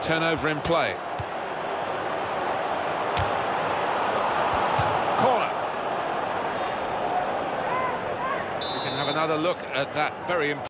Turnover in play. Corner. We can have another look at that very important